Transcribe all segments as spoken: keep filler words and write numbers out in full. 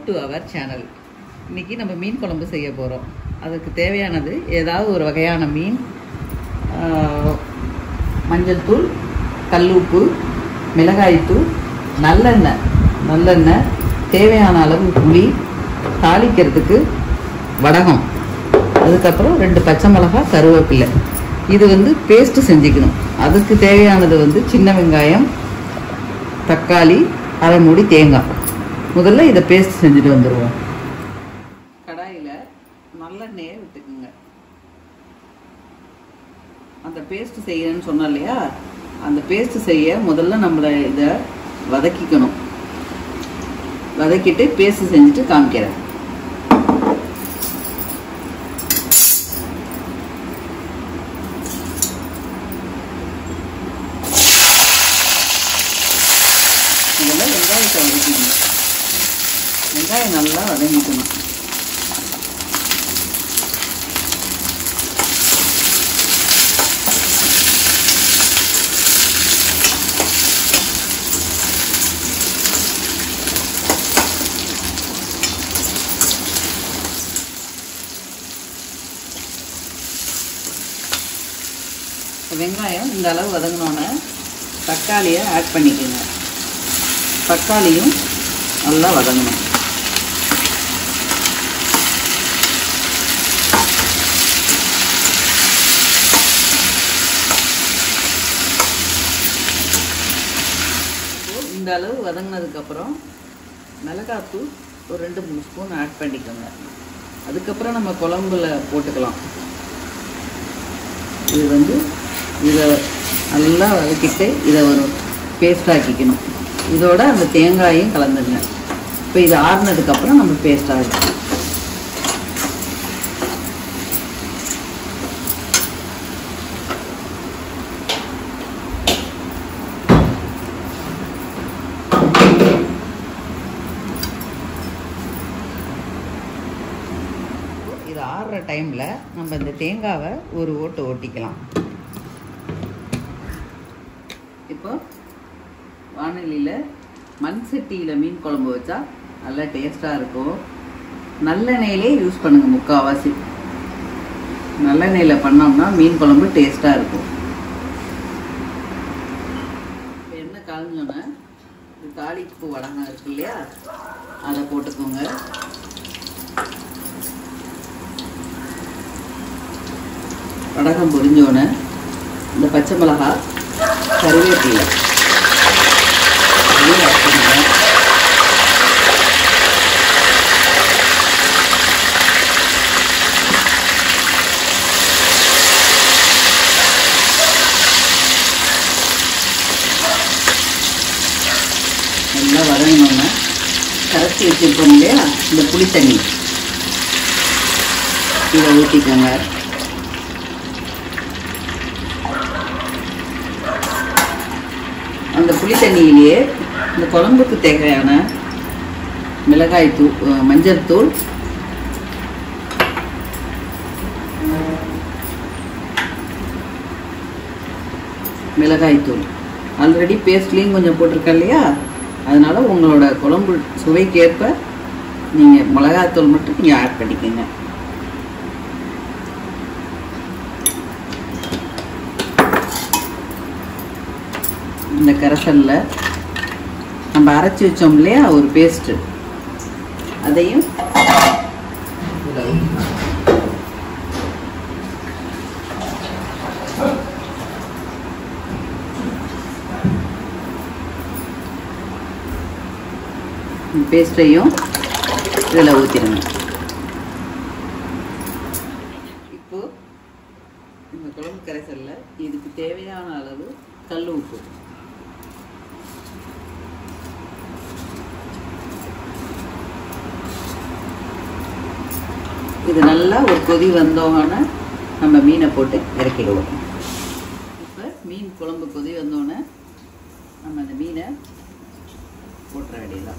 Welcome to our channel. இன்றைக்கி நம்ம மீன் குழம்பு செய்ய போகிறோம். அதுக்கு தேவையானது ஏதாவது ஒரு வகையான மீன், மஞ்சள் தூள், கல்லுப்பு, மிளகாய்த்தூள், நல்லெண்ணெய் நல்லெண்ணெய் தேவையான அளவு புளி, தாளிக்கிறதுக்கு வடகம், அதுக்கப்புறம் ரெண்டு பச்சை மிளகாய், கருவேப்பிலை. இது வந்து பேஸ்ட்டு செஞ்சுக்கணும். அதுக்கு தேவையானது வந்து சின்ன வெங்காயம், தக்காளி, அரை மூடி தேங்காய். முதல்ல இதை பேஸ்ட் செஞ்சுட்டு வந்துடுவோம். கடாயில் நல்லெண்ணெயை விட்டுக்குங்க. அந்த பேஸ்ட் செய்யணும்னு சொன்னோம் இல்லையா, அந்த பேஸ்ட் செய்ய முதல்ல நம்மளை இதை வதக்கிக்கணும். வதக்கிட்டு பேஸ்ட் செஞ்சுட்டு காமிக்கிறேன். இதெல்லாம் வெங்காயத்தை வதக்கிக்கணும். வெங்காயம் நல்லா வதங்கிக்கணும். வெங்காயம் இந்த அளவு வதங்கினோன்னே தக்காளியை ஆட் பண்ணிக்கோங்க. தக்காளியும் நல்லா வதங்கணும். இந்த அளவு வதங்கினதுக்கப்புறம் மிளகாத்தூள் ஒரு ரெண்டு மூணு ஸ்பூன் ஆட் பண்ணிக்கோங்க. அதுக்கப்புறம் நம்ம குழம்புல போட்டுக்கலாம். இது வந்து இதை நல்லா வதக்கிட்டு இதை ஒரு பேஸ்ட் ஆக்கிக்கணும். இதோட அந்த தேங்காயும் கலந்துருங்க. இப்போ இது ஆறுனதுக்கப்புறம் நம்ம பேஸ்ட் ஆகிடும். இது ஆறுற டைமில் நம்ம இந்த தேங்காவை ஒரு ஓட்டு ஓட்டிக்கலாம். இப்போ வானலியில் மண் சட்டியில் மீன் குழம்பு வச்சா நல்லா டேஸ்ட்டாக இருக்கும். நல்லெண்ணெயிலே யூஸ் பண்ணுங்கள். முக்கால்வாசி நல்லெண்ணெயில் பண்ணோம்னா மீன் குழம்பு டேஸ்ட்டாக இருக்கும். எண்ணெய் காய்ஞ்சோன்னே தாளிப்பு வடகம் இருக்கு இல்லையா, அதை போட்டுக்கோங்க. வடகம் பொரிஞ்சோன்னே இந்த பச்சை மிளகாய், கருவேப்பிலை நல்லா வதங்கினோன்னா கரைச்சி வச்சுருக்கோம் இல்லையா இந்த புளி தண்ணி, இதை ஊற்றிக்கோங்க. அந்த புளி தண்ணியிலேயே இந்த குழம்புக்கு தேவையான மிளகாய் தூள், மஞ்சள் தூள், மிளகாய் தூள் ஆல்ரெடி பேஸ்ட்லேயும் கொஞ்சம் போட்டிருக்கேன் இல்லையா, அதனால உங்களோட குழம்பு சுவைக்கேற்ப நீங்கள் மிளகாய்த்தூள் மட்டும் நீங்கள் ஆட் பண்ணிக்கோங்க. இந்த கரைசலில் நம்ம அரைச்சி வச்சோம் இல்லையா ஒரு பேஸ்ட்டு, அதையும் பேஸ்ட்டையும் இதில் ஊற்றிடுங்க. இப்போ இந்த குழம்பு கரைசலில் இதுக்கு தேவையான அளவு கல் உப்பு, இது நல்லா ஒரு கொதி வந்தோன்னே நம்ம மீனை போட்டு இறக்கிடுவோம். இப்போ மீன் குழம்பு கொதி வந்தோடனே நம்ம அந்த மீனை போட்டுற வேண்டியதான்.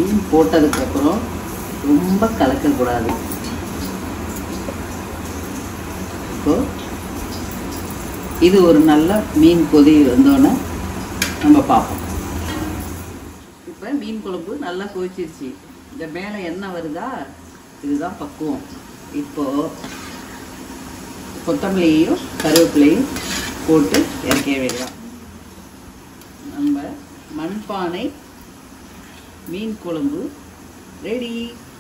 மீன் போட்டதுக்கப்புறம் ரொம்ப கலக்கக்கூடாது. இப்போ இது ஒரு நல்ல மீன் கொதி வந்தோடனே நம்ம பார்ப்போம். இப்போ மீன் குழம்பு நல்லா கொதிச்சிருச்சு. இந்த மேலே எண்ணெய் வருதா, இதுதான் பக்குவம். இப்போது கொத்தமல்லியையும் கருவேப்பிலையும் போட்டு இறக்க வேண்டாம். நம்ம மண்பானை மீன் குழம்பு ரெடி.